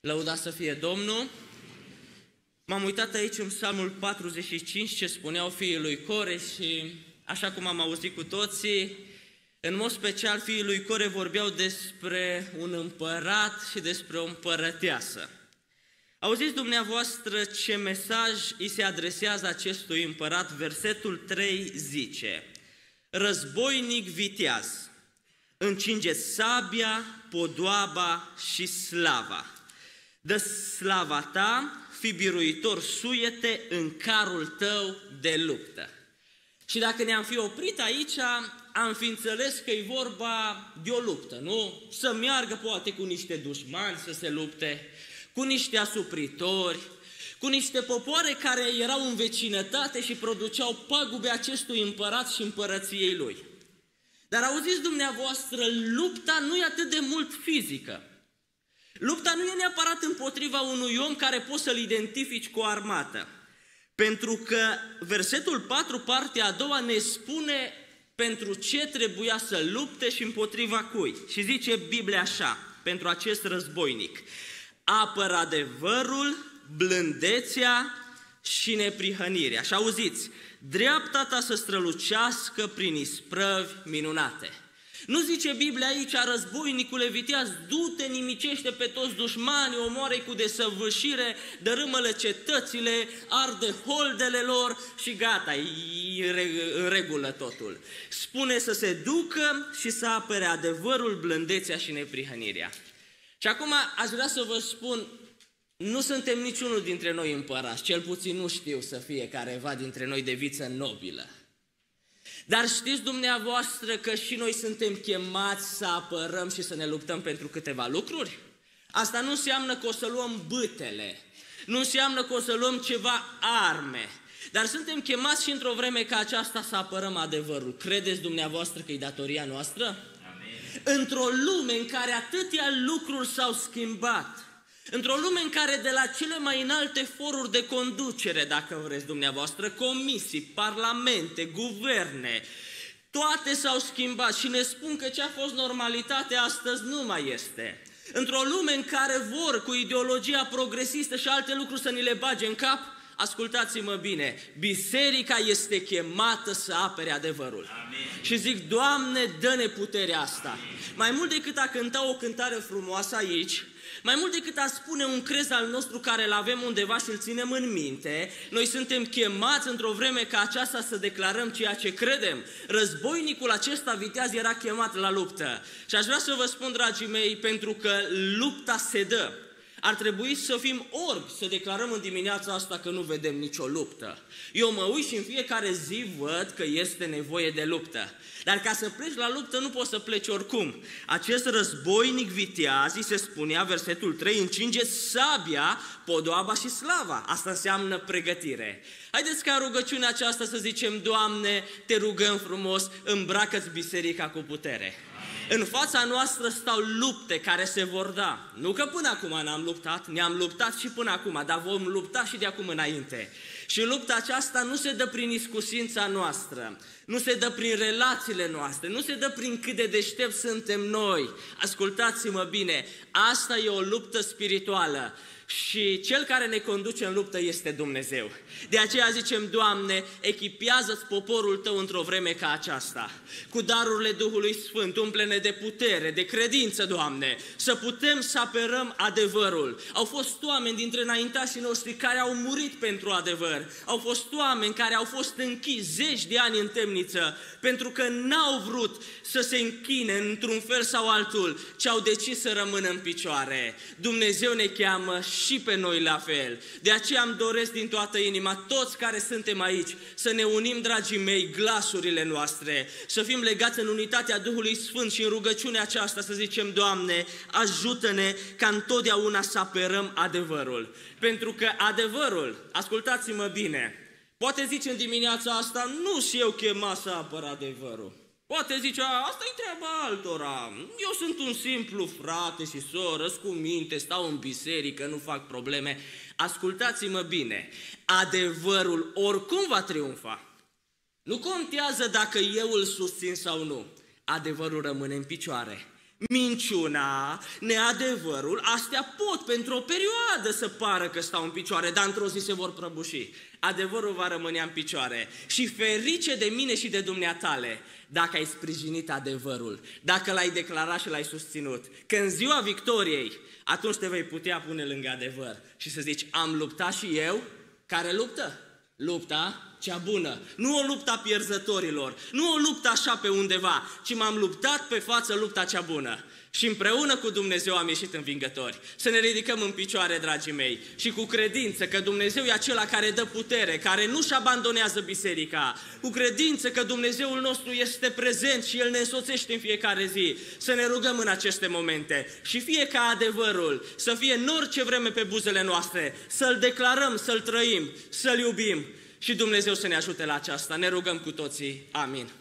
Lăudat să fie Domnul! M-am uitat aici în Psalmul 45 ce spuneau fiii lui Core și, așa cum am auzit cu toții, în mod special fiii lui Core vorbeau despre un împărat și despre o împărăteasă. Auziți dumneavoastră ce mesaj îi se adresează acestui împărat? Versetul 3 zice: războinic viteaz, încingeți sabia, podoaba și slava. Dă slava ta, fi biruitor suiete în carul tău de luptă. Și dacă ne-am fi oprit aici, am fi înțeles că e vorba de o luptă, nu? Să meargă poate cu niște dușmani să se lupte, cu niște asupritori, cu niște popoare care erau în vecinătate și produceau pagube acestui împărat și împărăției lui. Dar auziți dumneavoastră, lupta nu e atât de mult fizică. Lupta nu e neapărat împotriva unui om care poți să-l identifici cu o armată. Pentru că versetul 4, partea a doua, ne spune pentru ce trebuia să lupte și împotriva cui. Și zice Biblia așa, pentru acest războinic: apără adevărul, blândețea și neprihănirea. Și auziți, dreapta ta să strălucească prin isprăvi minunate. Nu zice Biblia aici: războinicule viteaz, du-te, nimicește pe toți dușmanii, omoară-i cu desăvârșire, dărâmă-le cetățile, arde holdele lor și gata, e în regulă totul. Spune să se ducă și să apere adevărul, blândețea și neprihănirea. Și acum aș vrea să vă spun, nu suntem niciunul dintre noi împărați, cel puțin nu știu să fie careva dintre noi de viță nobilă. Dar știți dumneavoastră că și noi suntem chemați să apărăm și să ne luptăm pentru câteva lucruri? Asta nu înseamnă că o să luăm bâtele, nu înseamnă că o să luăm ceva arme, dar suntem chemați și într-o vreme ca aceasta să apărăm adevărul. Credeți dumneavoastră că e datoria noastră? Amin. Într-o lume în care atâtea lucruri s-au schimbat, într-o lume în care de la cele mai înalte foruri de conducere, dacă vreți dumneavoastră, comisii, parlamente, guverne, toate s-au schimbat și ne spun că ce a fost normalitate astăzi nu mai este. Într-o lume în care vor cu ideologia progresistă și alte lucruri să ni le bage în cap, ascultați-mă bine, biserica este chemată să apere adevărul. Amin. Și zic, Doamne, dă-ne puterea asta. Amin. Mai mult decât a cânta o cântare frumoasă aici, mai mult decât a spune un crez al nostru care îl avem undeva și îl ținem în minte, noi suntem chemați într-o vreme ca aceasta să declarăm ceea ce credem. Războinicul acesta viteaz era chemat la luptă. Și aș vrea să vă spun, dragii mei, pentru că lupta se dă. Ar trebui să fim orbi, să declarăm în dimineața asta că nu vedem nicio luptă. Eu mă uit și în fiecare zi văd că este nevoie de luptă. Dar ca să pleci la luptă nu poți să pleci oricum. Acest războinic viteaz, îi se spunea, versetul 3, încingeți sabia, podoaba și slava. Asta înseamnă pregătire. Haideți ca rugăciunea aceasta să zicem: Doamne, te rugăm frumos, îmbracă-ți biserica cu putere. În fața noastră stau lupte care se vor da. Nu că până acum n-am luptat, ne-am luptat și până acum, dar vom lupta și de acum înainte. Și lupta aceasta nu se dă prin iscusința noastră, nu se dă prin relațiile noastre, nu se dă prin cât de deștepți suntem noi. Ascultați-mă bine, asta e o luptă spirituală. Și Cel care ne conduce în luptă este Dumnezeu. De aceea zicem: Doamne, echipează-ți poporul Tău într-o vreme ca aceasta, cu darurile Duhului Sfânt, umple-ne de putere, de credință, Doamne, să putem să apărăm adevărul. Au fost oameni dintre înaintașii noștri care au murit pentru adevăr. Au fost oameni care au fost închiși zeci de ani în temniță pentru că n-au vrut să se închine într-un fel sau altul, ci au decis să rămână în picioare. Dumnezeu ne cheamă și pe noi la fel. De aceea îmi doresc din toată inima, toți care suntem aici, să ne unim, dragii mei, glasurile noastre, să fim legați în unitatea Duhului Sfânt și în rugăciunea aceasta să zicem: Doamne, ajută-ne ca întotdeauna să apărăm adevărul. Pentru că adevărul, ascultați-mă bine, poate zice în dimineața asta: nu și eu chemat să apăr adevărul. Poate zice: asta-i treaba altora, eu sunt un simplu frate și soră, cu minte, stau în biserică, nu fac probleme. Ascultați-mă bine, adevărul oricum va triumfa. Nu contează dacă eu îl susțin sau nu, adevărul rămâne în picioare. Minciuna, neadevărul, astea pot pentru o perioadă să pară că stau în picioare, dar într-o zi se vor prăbuși. Adevărul va rămâne în picioare. Și ferice de mine și de dumneatale, dacă ai sprijinit adevărul, dacă l-ai declarat și l-ai susținut. Că în ziua victoriei, atunci te vei putea pune lângă adevăr și să zici, am luptat și eu. Care luptă? Lupta cea bună. Nu o luptă a pierzătorilor, nu o luptă așa pe undeva, ci m-am luptat pe față lupta cea bună. Și împreună cu Dumnezeu am ieșit învingători. Să ne ridicăm în picioare, dragii mei, și cu credință că Dumnezeu e acela care dă putere, care nu-și abandonează biserica, cu credință că Dumnezeul nostru este prezent și El ne însoțește în fiecare zi. Să ne rugăm în aceste momente și fie ca adevărul să fie în orice vreme pe buzele noastre, să-L declarăm, să-L trăim, să-L iubim și Dumnezeu să ne ajute la aceasta. Ne rugăm cu toții. Amin.